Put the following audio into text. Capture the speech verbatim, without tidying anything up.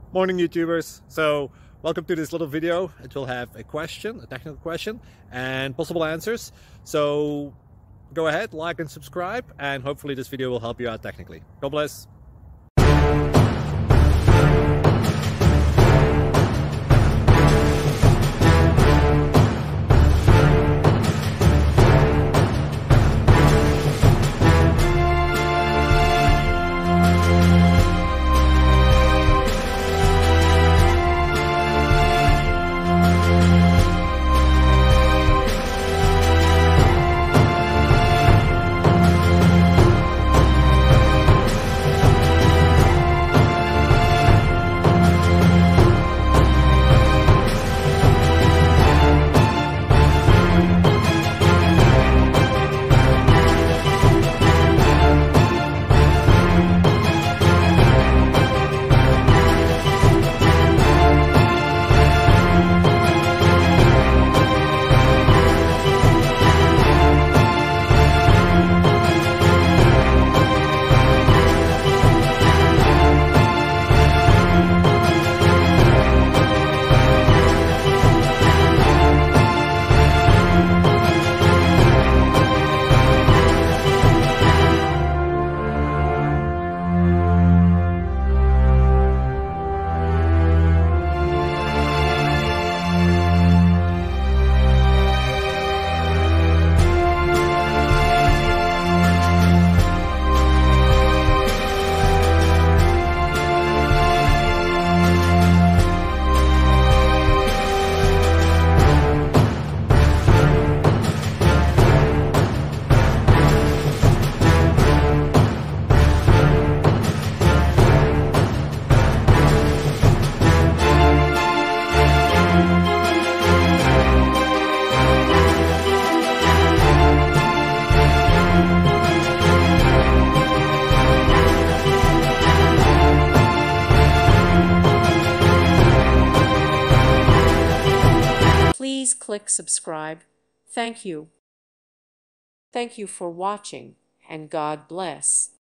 Morning YouTubers. So welcome to this little video. It will have a question, a technical question, and possible answers. So go ahead, like and subscribe, and hopefully this video will help you out technically. God bless. Please click subscribe. Thank you. Thank you for watching, and God bless.